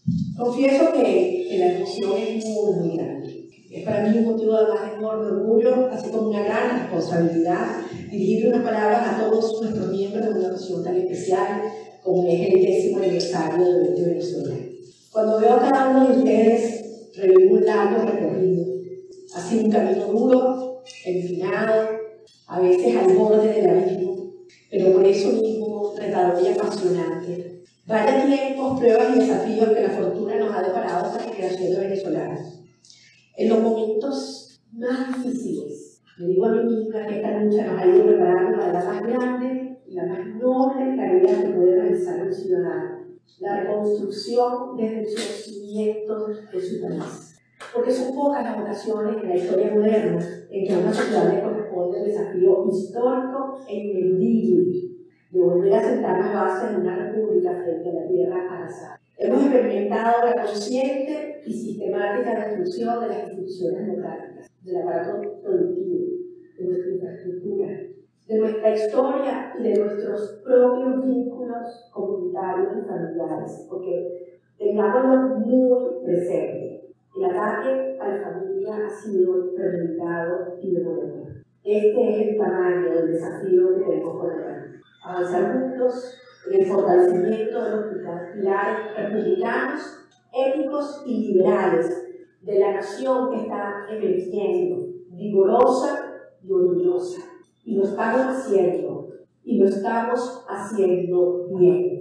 Confieso que la emoción es muy grande. Es para mí un motivo de más enorme orgullo, así como una gran responsabilidad, dirigir unas palabras a todos nuestros miembros de una ocasión tan especial como es el 10º aniversario de Venezuela. Cuando veo a cada uno de ustedes, revivo un largo recorrido. Ha sido un camino duro, empinado, a veces al borde del abismo, pero por eso mismo retador y apasionante. Vaya tiempos, pruebas y desafíos que la fortuna nos ha deparado a esta generación de venezolanos. En los momentos más difíciles, le digo a mí misma que esta lucha nos ha ido preparando para la más grande y la más noble tarea que puede realizar un ciudadano: la reconstrucción desde los cimientos de su país. Porque son pocas las ocasiones en la historia moderna en que a una sociedad le corresponde el desafío histórico e ineludible de volver a sentar las bases de una república frente a la tierra arrasada. Hemos experimentado la consciente y sistemática destrucción de las instituciones democráticas, del aparato productivo, de nuestra infraestructura, de nuestra historia y de nuestros propios vínculos comunitarios y familiares, porque tengámoslo muy presente. El ataque a la familia ha sido premeditado y demoledor. Este es el tamaño del desafío que tenemos por delante. Avanzar juntos en el fortalecimiento de los pilares republicanos, éticos y liberales de la nación que está emergiendo, vigorosa y orgullosa. Y lo estamos haciendo, y lo estamos haciendo bien.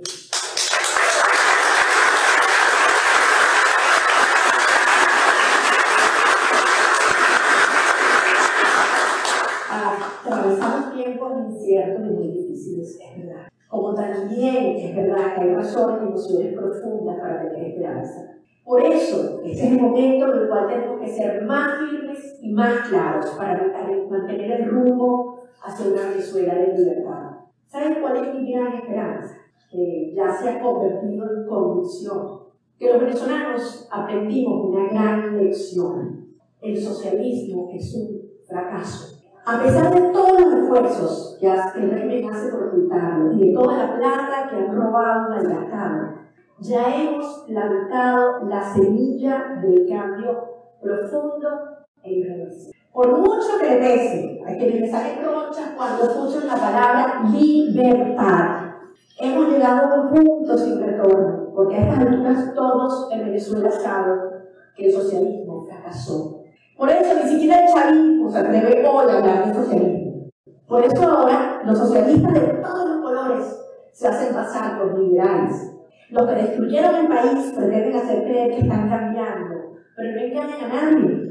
Atravesamos tiempos inciertos y muy difíciles, es verdad. Como también es verdad que hay razones y emociones profundas para tener esperanza. Por eso, este es el momento en el cual tenemos que ser más firmes y más claros para mantener el rumbo hacia una Venezuela de libertad. ¿Saben cuál es mi gran esperanza? Que ya se ha convertido en convicción. Que los venezolanos aprendimos una gran lección. El socialismo es un fracaso. A pesar de todos los esfuerzos que el régimen hace por ocultarlo y de toda la plata que han robado y malgastado, ya hemos plantado la semilla del cambio profundo e irreversible. Por mucho que le pese a quienes les salen ronchas cuando escuchan la palabra libertad, hemos llegado a un punto sin retorno, porque a estas alturas todos en Venezuela saben que el socialismo fracasó. Por eso ni siquiera el chavismo se atreve hoy a hablar de socialismo. Por eso ahora los socialistas de todos los colores se hacen pasar por liberales. Los que destruyeron el país pretenden hacer creer que están cambiando, pero no engañan a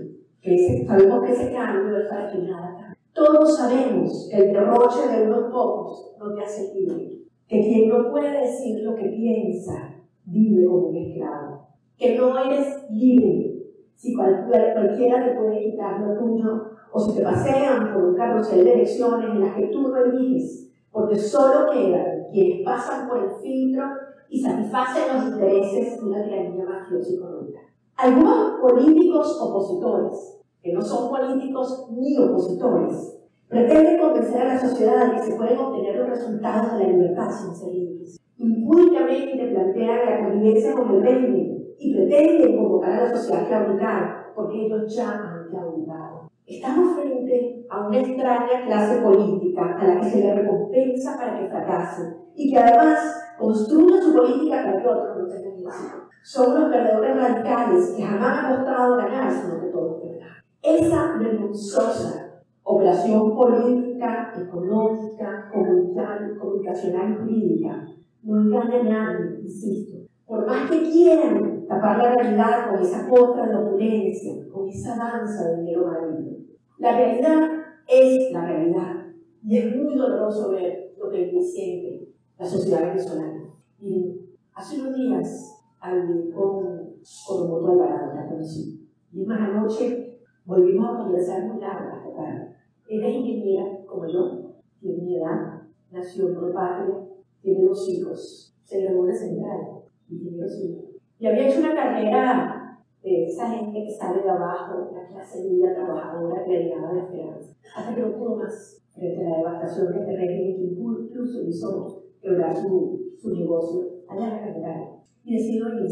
nadie. Sabemos que ese cambio es para que nada cambie. Todos sabemos que el derroche de unos pocos no te hace libre, que quien no puede decir lo que piensa vive como un esclavo, que no eres libre si cualquiera te puede quitar lo tuyo, o si te pasean por un carrusel de elecciones en las que tú no eliges, porque solo quedan quienes pasan por el filtro y satisfacen los intereses de una tiranía mafiosa y corrupta. Algunos políticos opositores, que no son políticos ni opositores, pretenden convencer a la sociedad de que se pueden obtener los resultados de la libertad sin ser libres. Impúdicamente plantean la convivencia con el régimen y pretenden convocar a la sociedad a claudicar, porque ellos ya han claudicado. Estamos frente a una extraña clase política a la que se le recompensa para que fracase y que además construye su política para que otros no tengan éxito. Son los perdedores radicales que jamás han mostrado ganar, sino que todo es verdad. Esa vergonzosa operación política, económica, comunicacional y jurídica no engaña a nadie, insisto. Por más que quieran tapar la realidad con esa postra de opulencia, con esa danza de dinero marino, la realidad es la realidad. Y es muy doloroso ver lo que vive siempre la sociedad venezolana. Y hace unos días hablé con Moto Alvarado, la conocí. Y más anoche volvimos a conversar muy largo esta tarde. Ella es ingeniera como yo, tiene mi edad, nació en Patria, tiene 2 hijos, se graduó de Central, ingeniero civil. Y había hecho una carrera de esa gente que sale de abajo, la clase media trabajadora que le llegaba la esperanza, hasta que no pudo más frente a la devastación de este régimen que incluso hizo quebrar su negocio allá en la carrera. Y decidió irse.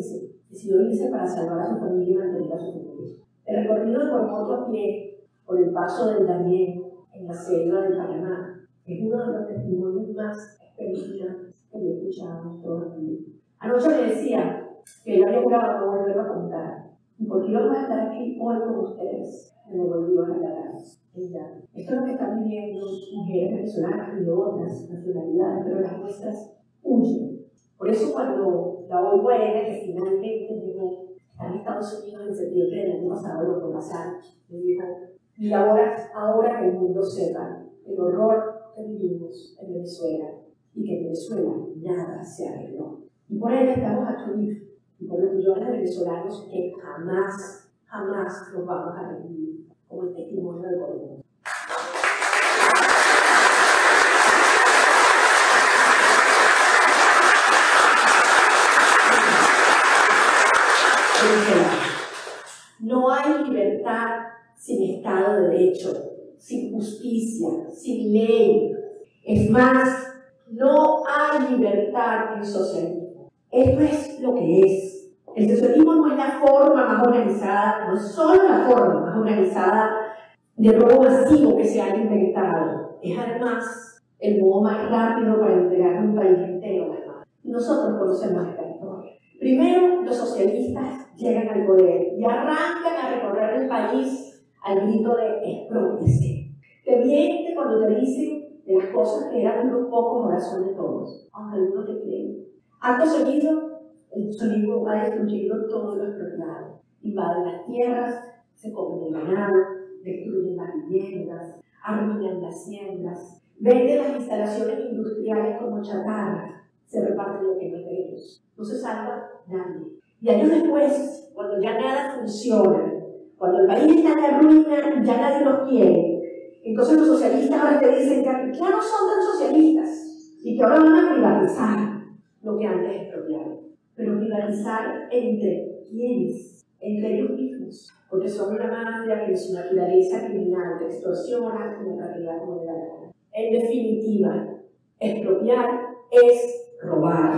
decidió irse para salvar a su familia y mantener a su familia. El recorrido de Guanajuato a pie por el paso del Darién en la selva de Panamá es uno de los testimonios más espeluznantes que yo he escuchado en toda mi vida. Anoche me decía que él había jurado no volverlo a contar. ¿Y por qué vamos a estar aquí hoy con ustedes? Me lo volvió a relatar. Esto es lo que están viviendo mujeres venezolanas y de otras nacionalidades, pero las nuestras huyen. Por eso cuando la OIM, que finalmente llegó a Estados Unidos en septiembre del año pasado, lo fue pasar, me dijo, y ahora que el mundo sepa el horror que vivimos en Venezuela y que en Venezuela nada se arregló. Y por ello estamos aquí, y por los millones de venezolanos que jamás nos vamos a rendir, como el testimonio del gobierno. No hay libertad sin Estado de Derecho, sin justicia, sin ley. Es más, no hay libertad en socialismo. Esto es lo que es. El socialismo no es la forma más organizada, no es solo la forma más organizada de robo masivo que se ha inventado. Es además el modo más rápido para entregar un país entero a las manos. Nosotros conocemos esta historia. Primero, los socialistas llegan al poder y arrancan a recorrer el país al grito de expropiación. Te miente cuando te dicen de las cosas que eran unos pocos, ahora son de todos, aunque algunos te creen. Acto seguido, el socialismo va destruyendo todo lo expropiado. Invaden las tierras, se comen el ganado, destruyen las viviendas, arruinan las haciendas, venden las instalaciones industriales como chatarra, se reparten lo que no es de ellos. No se salva nadie. Y años después, cuando ya nada funciona, cuando el país está en la ruina y ya nadie los quiere, entonces los socialistas ahora te dicen que ya no son tan socialistas y que ahora van a privatizar lo que antes expropiaron. Pero privatizar entre ¿quiénes? Entre ellos mismos, porque son una mafia que en su naturaleza criminal te extorsiona como realidad como de la gana. En definitiva, expropiar es robar.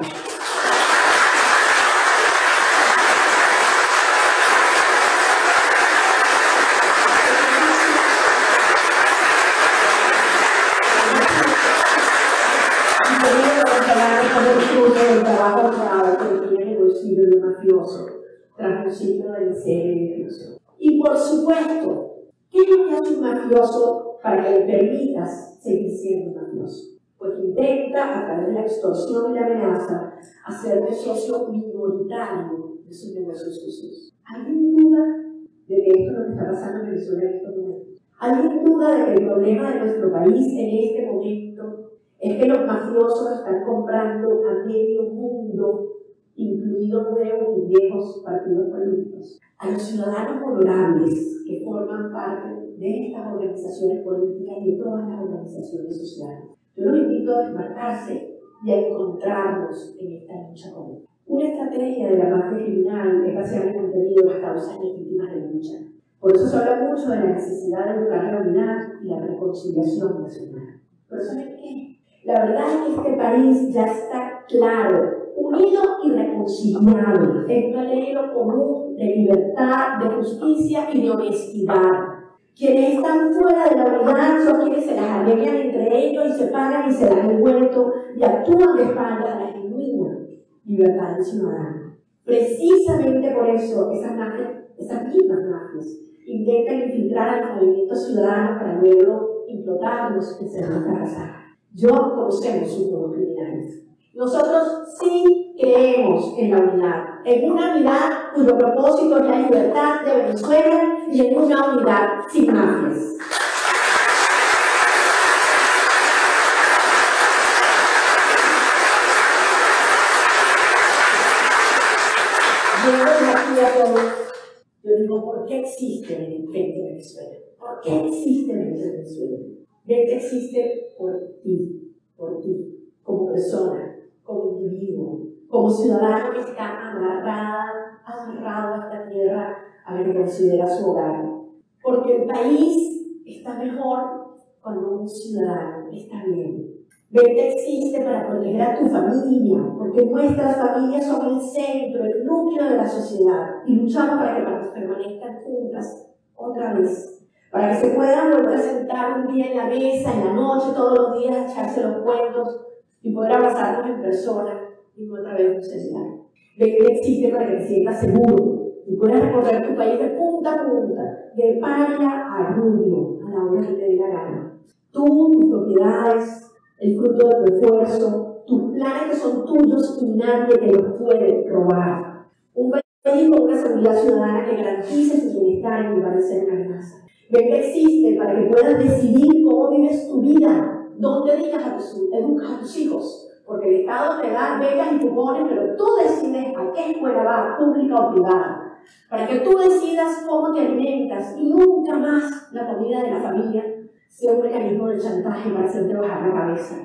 El trabajo honrado que tiene en el bolsillo de un mafioso tras un ciclo de miseria y destrucción. Y por supuesto, ¿qué es lo que hace un mafioso para que le permitas seguir siendo un mafioso? Pues intenta, a través de la extorsión y la amenaza, hacerte socio minoritario de sus negocios sucios. ¿Alguien duda de que esto es lo que está pasando en Venezuela en estos momentos? ¿Alguien duda de que el problema de nuestro país en este momento es que los mafiosos están comprando a medio mundo, incluidos nuevos y viejos partidos políticos, a los ciudadanos honorables que forman parte de estas organizaciones políticas y de todas las organizaciones sociales? Yo los invito a desmarcarse y a encontrarnos en esta lucha común. Una estrategia de la mafia criminal es vaciar el contenido de las causas legítimas de lucha. Por eso se habla mucho de la necesidad de buscar la unidad y la reconciliación nacional. ¿Pero saben qué? La verdad es que este país ya está claro, unido y reconciliado en un anhelo común de libertad, de justicia y de honestidad. Quienes están fuera de la unidad son quienes se las arreglan entre ellos y se pagan y se dan el vuelto y actúan de espaldas a la genuina libertad del ciudadano. Precisamente por eso esas mismas mafias intentan infiltrar a los movimientos ciudadanos para luego implotarlos y ser fracasados. Yo conocemos un poco criminales. Nosotros sí creemos en la unidad, en una unidad cuyo propósito es la libertad de Venezuela y en una unidad sin mafias. Yo digo, ¿por qué existe el invento de Venezuela? ¿Por qué existe el invento de Venezuela? Vente existe por ti, como persona, como individuo, como ciudadano que está amarrado a esta tierra a la que considera su hogar. Porque el país está mejor cuando un ciudadano está bien. 20 existe para proteger a tu familia, porque nuestras familias son el centro, el núcleo de la sociedad, y luchamos para que permanezcan juntas otra vez, para que se puedan volver a sentar un día en la mesa, en la noche, todos los días, echarse los cuentos y poder abrazarnos en persona y no a través de un celular. 20 existe para que te sientas seguro y puedas recorrer tu país de punta a punta, de Paria a Rubio, a la hora que te dé la gana. Tú, tus propiedades, el fruto de tu esfuerzo, tus planes que son tuyos y nadie te los puede robar. Un país con una seguridad ciudadana que garantice tu bienestar en lugar de ser una amenaza. 20 existe para que puedas decidir cómo vives tu vida, dónde educas a tus hijos, porque el Estado te da becas y cupones, pero tú decides a qué escuela vas, pública o privada, para que tú decidas cómo te alimentas y nunca más la comida de la familia sea un mecanismo de chantaje para hacerte bajar la cabeza.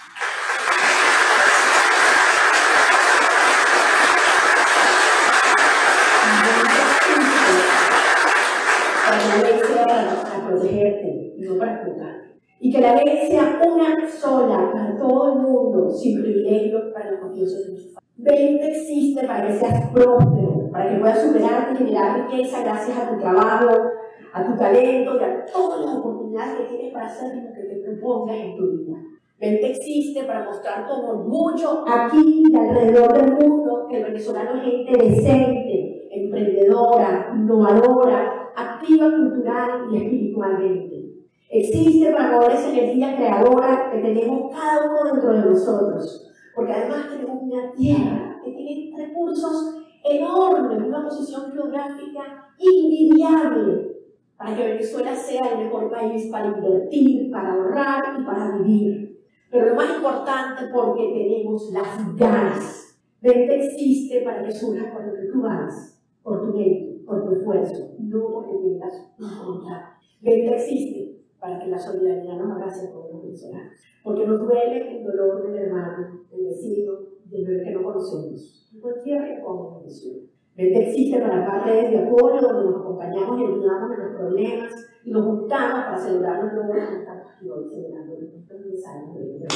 Para que la ley sea para protegerte y no para explotar. Y que la ley sea una sola para todo el mundo, sin privilegios para los mafiosos de tu familia. 20 existe para que seas próspero, para que puedas superarte y generar riqueza gracias a tu trabajo, a tu talento y a todas las oportunidades que tienes para hacer lo que te propongas en tu vida. 20 existe para mostrar con orgullo aquí y alrededor del mundo que el venezolano es gente decente, emprendedora, innovadora, activa cultural y espiritualmente. Existe para mover esa energía creadora que tenemos cada uno dentro de nosotros, porque además tenemos una tierra que tiene recursos enormes, una posición geográfica invidiable, para que Venezuela sea el mejor país para invertir, para ahorrar y para vivir. Pero lo más importante, porque tenemos las ganas. 20 existe para que surja por lo que tú hagas, por tu mérito, por tu esfuerzo, no porque tengas un contrato. 20 existe para que la solidaridad nos abrace a todos los venezolanos. Porque nos duele el dolor del hermano, del vecino, del bebé que no conocemos. En cualquier rincón de Venezuela. 20 existe para armar redes de apoyo donde nos acompañamos y ayudamos en los problemas y nos juntamos para celebrar los logros que estamos aquí hoy celebrando los 10 años de vida.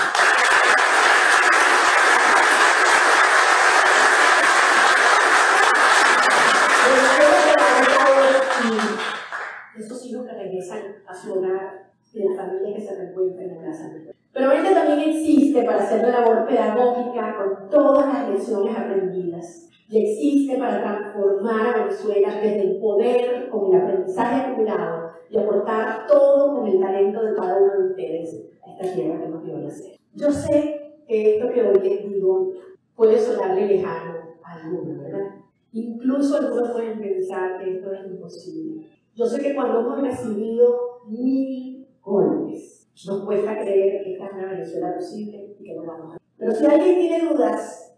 Esos hijos que regresan a su hogar y de la familia que se reencuentra en la casa. Pero 20 también existe para hacer la labor pedagógica con todas las lecciones aprendidas. Y existe para transformar a Venezuela desde el poder, con el aprendizaje acumulado, y aportar todo con el talento de cada uno de ustedes a esta tierra que nos dio nacer. Yo sé que esto que hoy les digo puede sonarle lejano a algunos, ¿verdad? Incluso algunos pueden pensar que esto es imposible. Yo sé que cuando hemos recibido 1000 golpes, nos cuesta creer que esta es una Venezuela posible y que lo vamos a hacer. Pero si alguien tiene dudas,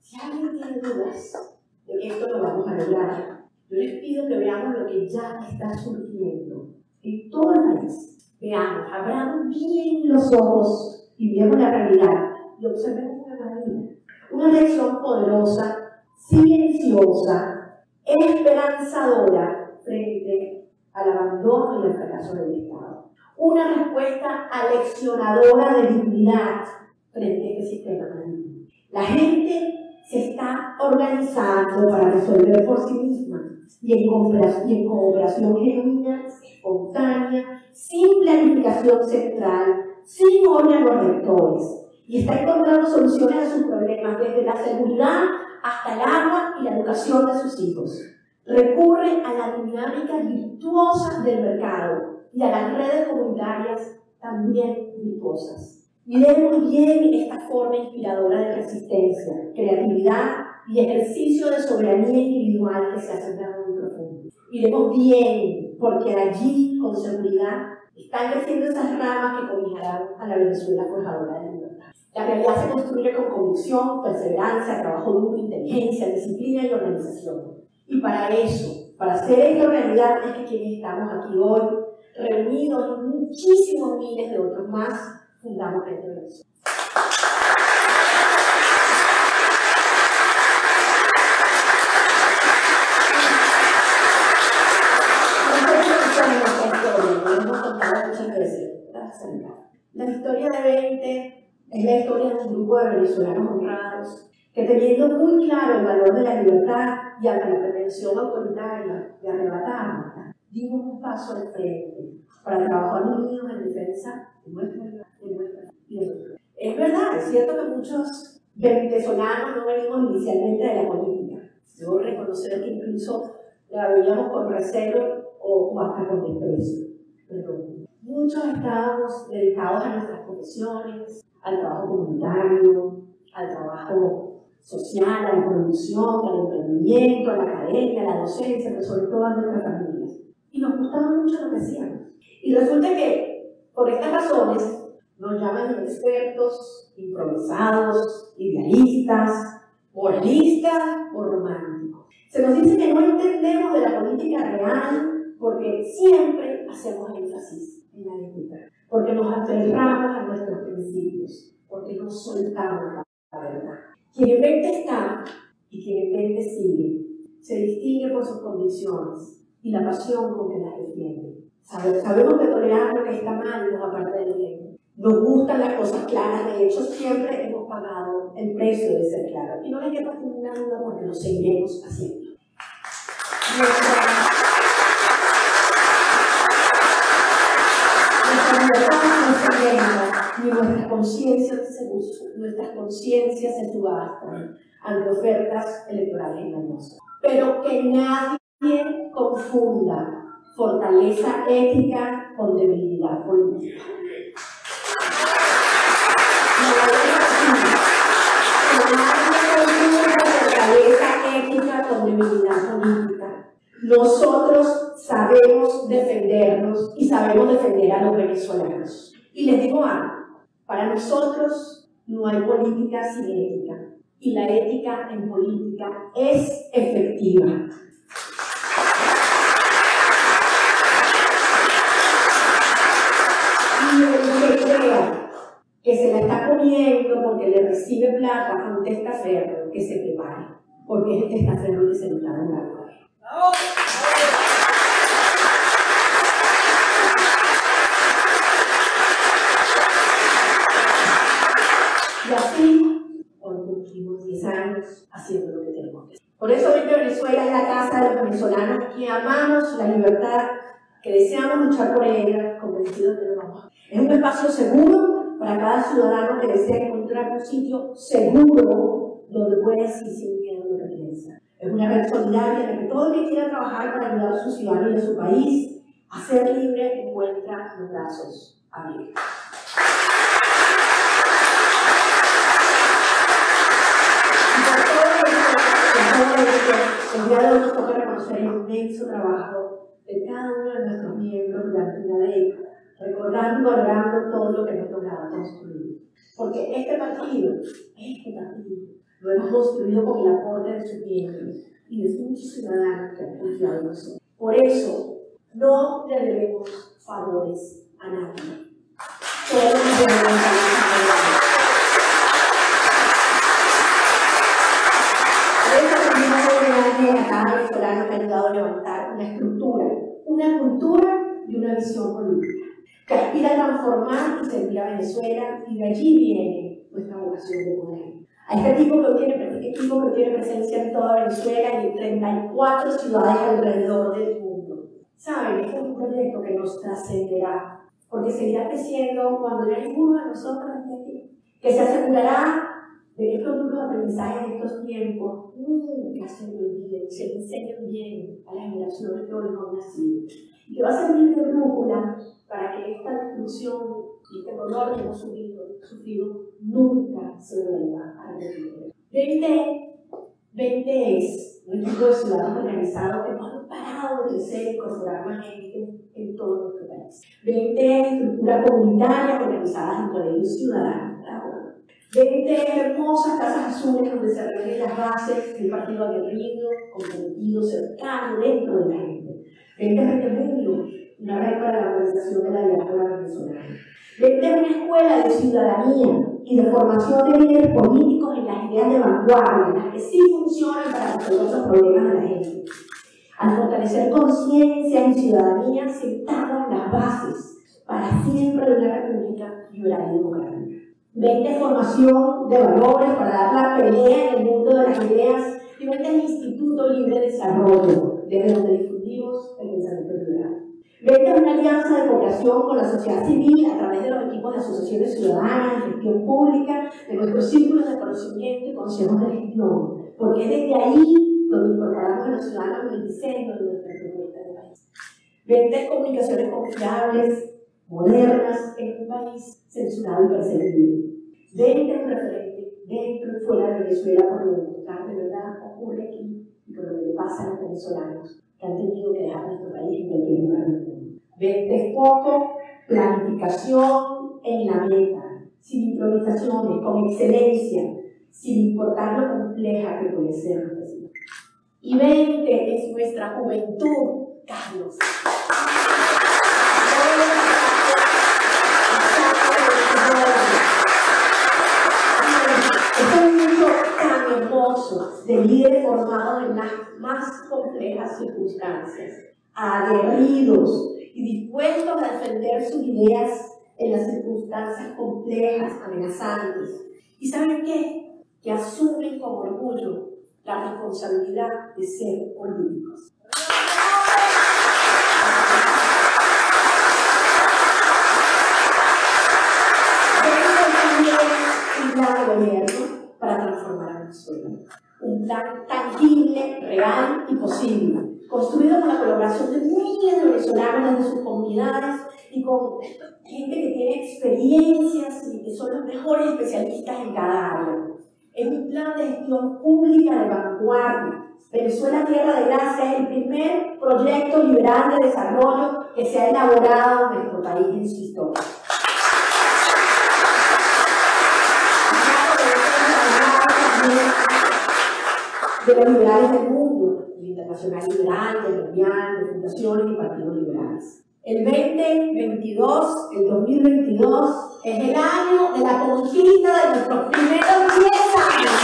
de que esto lo vamos a lograr, yo les pido que veamos lo que ya está surgiendo en todo el país. Veamos, abramos bien los ojos y veamos la realidad y observemos una maravilla. Una reacción poderosa, silenciosa, esperanzadora frente al abandono y al fracaso del Estado. Una respuesta aleccionadora de dignidad frente a este sistema maligno. La gente se está organizando para resolver por sí misma y en cooperación genuina, espontánea, sin planificación central, sin órganos rectores, y está encontrando soluciones a sus problemas desde la seguridad hasta el agua y la educación de sus hijos. Recurre a la dinámica virtuosa del mercado y a las redes comunitarias también virtuosas. Miremos bien esta forma inspiradora de resistencia, creatividad y ejercicio de soberanía individual que se ha sembrado muy profundo. Miremos bien, porque allí, con seguridad, están creciendo esas ramas que cobijarán a la Venezuela forjadora de libertad. La realidad se construye con convicción, perseverancia, trabajo duro, inteligencia, disciplina y organización. Y para eso, para hacer esto realidad, es que quienes estamos aquí hoy, reunidos y muchísimos miles de otros más, fundamos este Venezuela. La historia de Es la historia de un grupo de venezolanos honrados que, teniendo muy claro el valor de la libertad y ante la pretensión autoritaria de arrebatarla, dimos un paso al frente para trabajar unidos en defensa de nuestra libertad y de nuestra. Es verdad, es cierto que muchos venezolanos no venimos inicialmente de la política. Debo reconocer que incluso la veíamos con recelo o hasta con desprecio. Pero muchos estábamos dedicados a nuestras profesiones, al trabajo comunitario, al trabajo social, a la producción, al emprendimiento, a la academia, a la docencia, pero sobre todo a nuestras familias. Y nos gustaba mucho lo que hacíamos. Y resulta que, por estas razones, nos llaman inexpertos, improvisados, idealistas, moralistas o románticos. Se nos dice que no entendemos de la política real porque siempre hacemos énfasis en la ética, porque nos aferramos a nuestros principios, porque no soltamos la verdad. Quien en mente está y quien en mente sigue se distingue por sus convicciones y la pasión con que las defiende. Sabemos que tolerar lo que está mal nos aparta del bien. Nos gustan las cosas claras, de hecho siempre hemos pagado el precio de ser claros. Y no le quepa ninguna duda porque lo seguiremos haciendo. Nuestra libertad no se venda, ni nuestras conciencias se subastan ante ofertas electorales engañosas. Pero que nadie confunda fortaleza ética con debilidad política. Fortaleza ética con debilidad política. Nosotros sabemos defendernos y sabemos defender a los venezolanos. Y les digo algo, para nosotros no hay política sin ética. Y la ética en política es efectiva. Y el que crea que se la está comiendo porque le recibe plata a un testaferro, que se prepare, porque es el testaferro que se lo está dando. Y así, por los últimos 10 años, haciendo lo que tenemos que hacer. Por eso hoy Venezuela es la casa de los venezolanos que amamos la libertad, que deseamos luchar por ella, convencidos de que lo vamos a hacer. Es un espacio seguro para cada ciudadano que desea encontrar un sitio seguro donde puede decir sin miedo lo que piensa. Es una red solidaria en la que todo el que quiera trabajar para ayudar a su ciudadano y a su país a ser libre encuentra los brazos abiertos. El día de hoy nos toca reconocer el inmenso trabajo de cada uno de nuestros miembros durante una década, recordando y valorando todo lo que hemos logrado construir. Porque este partido lo hemos construido con el aporte de sus miembros y de muchos ciudadanos que han confiado en nosotros. Por eso, no le debemos favores a nadie. Todos nos debemos favores. A cada venezolano que ha ayudado a levantar una cultura y una visión política que aspira a transformar y servir a Venezuela, y de allí viene nuestra vocación de poder. A este equipo que tiene presencia en toda Venezuela y en 34 ciudades alrededor del mundo. Saben, este es un proyecto que nos trascenderá, porque seguirá creciendo cuando ya ninguno de nosotros esté aquí, que se asegurará de que estos duros aprendizajes de estos tiempos nunca se olviden, se enseñen bien a las generaciones que hoy no han nacido, y que va a servir de brújula para que esta destrucción y este dolor que hemos sufrido nunca se vuelva a repetir. 20 es un equipo de ciudadanos organizados que no han parado de crecer y incorporar más gente en todo nuestro país. 20 es estructuras comunitarias organizadas en colegios ciudadanos. 20 hermosas casas azules donde se reúnen las bases del partido aguerrido, comprometido, cercano, dentro de la gente. 20 requerimientos, una red para la organización de la diáspora venezolana. 20 es una escuela de ciudadanía y de formación de líderes políticos en las ideas de vanguardia, en las que sí funcionan para resolver los problemas de la gente. Al fortalecer conciencia y ciudadanía, sentamos las bases para siempre de una república liberal y democrática. 20 formación de valores para dar la pelea en el mundo de las ideas. Y 20 el Instituto Libre de Desarrollo, desde donde difundimos el pensamiento liberal. 20 es una alianza de cooperación con la sociedad civil a través de los equipos de asociaciones ciudadanas, gestión pública, de nuestros círculos de conocimiento y consejos de gestión, porque es desde ahí donde incorporamos a los ciudadanos en el diseño de nuestra propuesta de país. 20 comunicaciones confiables, modernas, en un país censurado y perseguido. 20 un referente dentro y fuera de Venezuela por lo que de verdad ocurre aquí y por lo que le pasa a los venezolanos que han tenido que dejar nuestro país en cualquier lugar del mundo. 20 foco, planificación en la meta, sin improvisaciones, con excelencia, sin importar lo compleja que puede ser nuestra situación. Y 20 es nuestra juventud, Carlos. Es un mundo tan hermoso de líderes formados en las más complejas circunstancias, aguerridos y dispuestos a defender sus ideas en las circunstancias complejas, amenazantes. ¿Y saben qué? Que asumen con orgullo la responsabilidad de ser políticos. Un plan de gobierno para transformar a Venezuela. Un plan tangible, real y posible, construido con la colaboración de miles de venezolanos desde sus comunidades y con gente que tiene experiencias y que son los mejores especialistas en cada área. Es un plan de gestión pública de vanguardia. Venezuela Tierra de Gracia es el primer proyecto liberal de desarrollo que se ha elaborado en nuestro país en su historia. De los liberales del mundo, el Internacional Liberal, el Mundial, de fundaciones y partidos liberales. El 2022, el 2022, es el año de la conquista de nuestros primeros 10 años.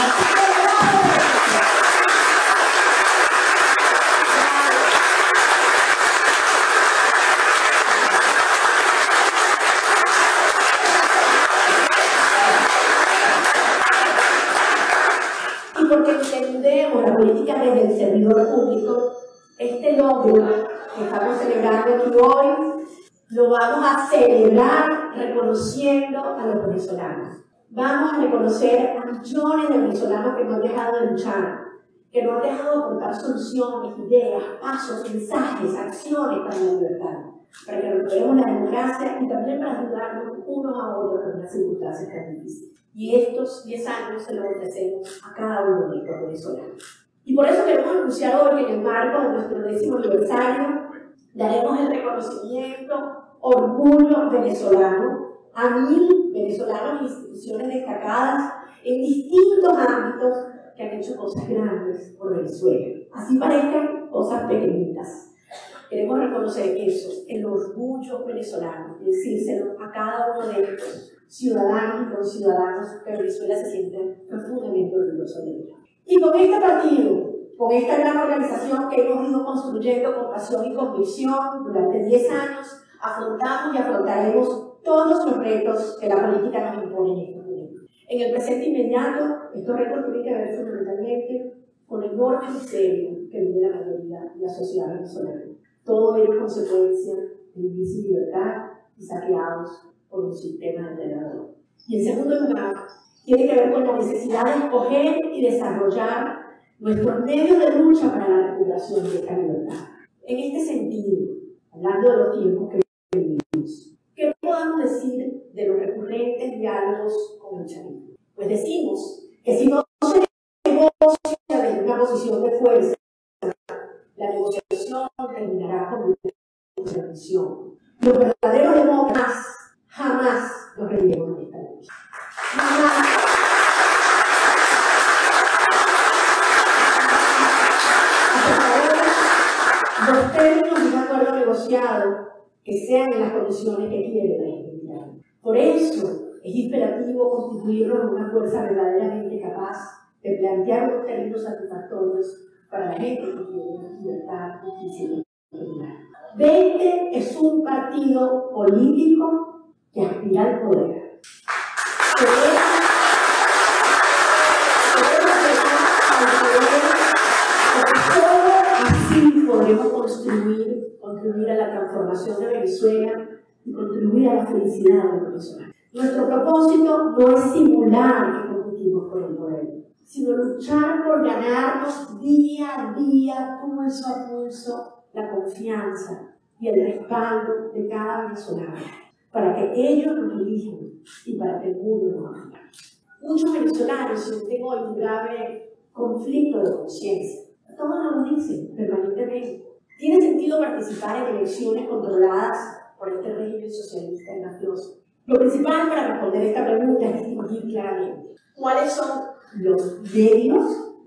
Porque entendemos la política desde el servidor público, este logro que estamos celebrando aquí hoy, lo vamos a celebrar reconociendo a los venezolanos. Vamos a reconocer a millones de venezolanos que no han dejado de luchar, que no han dejado de aportar soluciones, ideas, pasos, mensajes, acciones para la libertad, para que recuperemos la democracia y también para ayudarnos unos a otros en las circunstancias tan difíciles. Y estos 10 años se los ofrecemos a cada uno de estos venezolanos. Y por eso queremos anunciar hoy que en el marco de nuestro 10º aniversario daremos el reconocimiento Orgullo Venezolano a 1000 venezolanos e instituciones destacadas en distintos ámbitos que han hecho cosas grandes por Venezuela. Así parezcan cosas pequeñitas. Queremos reconocer eso, el orgullo venezolano, y decírselo a cada uno de estos ciudadanos y conciudadanos que Venezuela se sienten profundamente orgullosos de ellos. Y con este partido, con esta gran organización que hemos ido construyendo con pasión y convicción durante 10 años, afrontamos y afrontaremos todos los retos que la política nos impone en este momento. En el presente inmediato, estos retos tienen que ver fundamentalmente con el enorme miseria que vive la mayoría de la sociedad venezolana. Todo ello consecuencia de vivir sin libertad y saqueados por un sistema depredador. Y en segundo lugar, tiene que ver con la necesidad de escoger y desarrollar nuestros medios de lucha para la recuperación de esta libertad. En este sentido, hablando de los tiempos que vivimos, ¿qué podemos decir de los recurrentes diálogos con el chavismo? Pues decimos que si no se negocia desde una posición de fuerza, la negociación terminará con una intervención. Los verdaderos demócratas jamás los reiremos de esta lucha. Jamás. Los términos de un acuerdo negociado que sean en las condiciones que quiere la gente. Por eso es imperativo constituirnos en una fuerza verdaderamente capaz de plantear unos términos satisfactorios para la gente que quiere libertad, justicia y libertad. 20 es un partido político que aspira al poder. Podemos contribuir a la transformación de Venezuela y contribuir a la felicidad de los venezolanos. Nuestro propósito no es simular que competimos por el poder, sino luchar por ganarnos día a día, pulso a pulso, la confianza y el respaldo de cada venezolano, para que ellos nos elijan y para que el mundo nos haga. Muchos venezolanos sienten hoy un grave conflicto de conciencia. Todos nos dicen permanentemente. ¿Tiene sentido participar en elecciones controladas por este régimen socialista y mafioso? Lo principal para responder esta pregunta es distinguir claramente cuáles son los medios,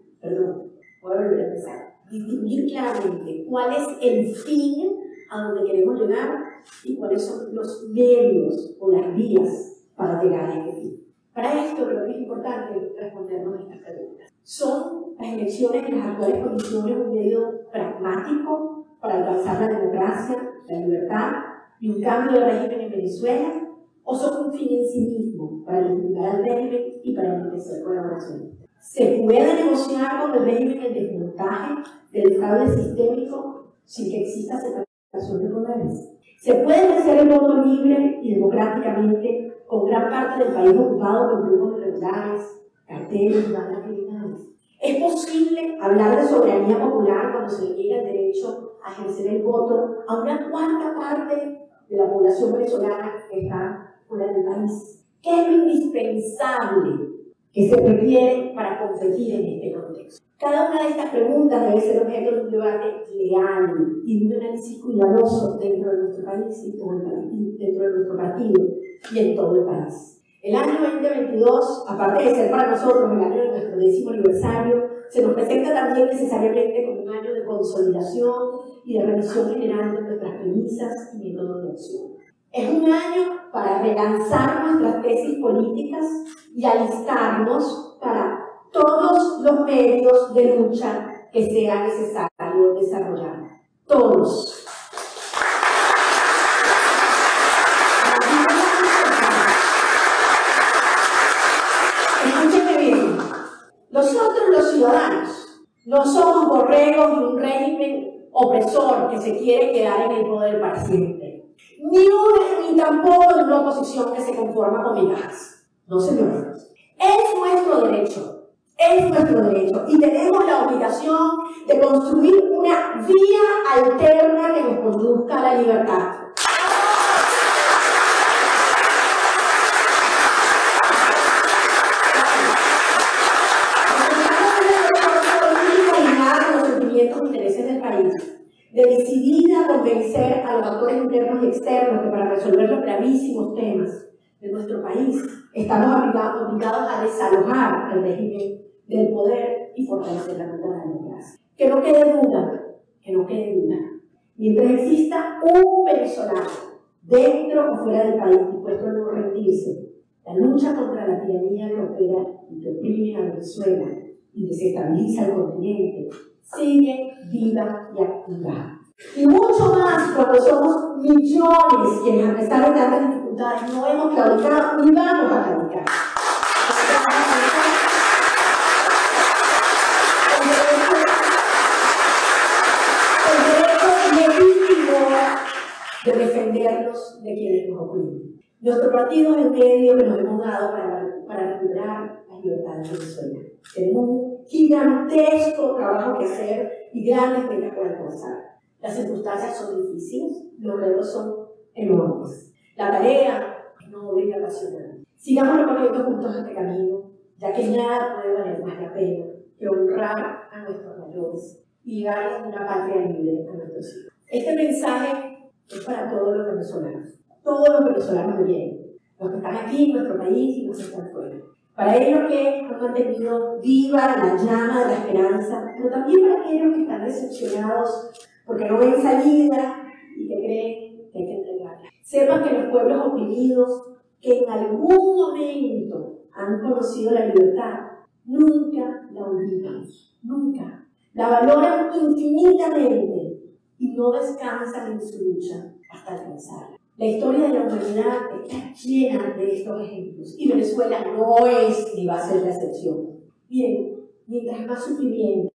voy a volver a empezar, distinguir claramente cuál es el fin a donde queremos llegar y cuáles son los medios o las vías para llegar a este fin. Para esto creo que es importante respondernos a estas preguntas. ¿Son las elecciones en las actuales condiciones un medio pragmático para alcanzar la democracia, la libertad y un cambio de régimen en Venezuela? ¿O son un fin en sí mismo para legitimar al régimen y para enriquecer colaboración? ¿Se puede negociar con el régimen el desmontaje del fraude sistémico sin que exista separación de poderes? ¿Se puede ejercer el voto libre y democráticamente con gran parte del país ocupado por grupos irregulares, carteles y bandas criminales? ¿Es posible hablar de soberanía popular cuando se le niega el derecho a ejercer el voto a una cuarta parte de la población venezolana que está fuera del país? ¿Qué es lo indispensable que se requiere para competir en este contexto? Cada una de estas preguntas debe ser objeto de un debate leal y de un análisis cuidadoso dentro de nuestro país y dentro de nuestro partido y en todo el país. El año 2022, aparte de ser para nosotros el año de nuestro 10º aniversario, se nos presenta también necesariamente como un año de consolidación y de revisión general de nuestras premisas y métodos de acción. Es un año para relanzar nuestras tesis políticas y alistarnos para todos los medios de lucha que sea necesario desarrollar. Todos. Escúchenme bien. Nosotros los ciudadanos no somos borregos de un régimen opresor que se quiere quedar en el poder para siempre. Ni tampoco de una oposición que se conforma con migajas. No, señores. Es nuestro derecho. Es nuestro derecho y tenemos la obligación de construir una vía alterna que nos conduzca a la libertad. Los sentimientos e intereses del país, de decidida convencer a los actores internos y externos que para resolver los gravísimos temas de nuestro país estamos obligados a desalojar el régimen del poder y fortalecer la democracia. Que no quede duda. Mientras exista un venezolano dentro o fuera del país dispuesto a no rendirse, la lucha contra la tiranía que opera y que oprime a Venezuela y desestabiliza el continente sigue viva y activa. Y mucho más cuando somos millones quienes, a pesar de tantas dificultades, no hemos claudicado ni vamos a claudicar. De defendernos de quienes nos oprimen. Nuestro partido es el medio que nos hemos dado para recuperar la libertad de Venezuela. Tenemos un gigantesco trabajo que hacer y grandes metas por alcanzar. Las circunstancias son difíciles, los retos son enormes. La tarea es noble y apasionante. Sigamos recorriendo juntos este camino, ya que nada puede valer más la pena que honrar a nuestros mayores y darles una patria libre a nuestros hijos. Este mensaje es para todos los venezolanos de bien, los que están aquí en nuestro país y los que están fuera. Para ellos que han mantenido viva la llama de la esperanza, pero también para aquellos que están decepcionados porque no ven salida y que creen que hay que entregarla. Sepan que los pueblos oprimidos que en algún momento han conocido la libertad, nunca la olvidan, nunca. La valoran infinitamente y no descansan en su lucha hasta alcanzarla. La historia de la humanidad está llena de estos ejemplos y Venezuela no es ni va a ser la excepción. Bien, mientras más sufrimiento,